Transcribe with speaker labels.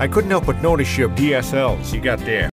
Speaker 1: I couldn't help but notice your DSLs you got there.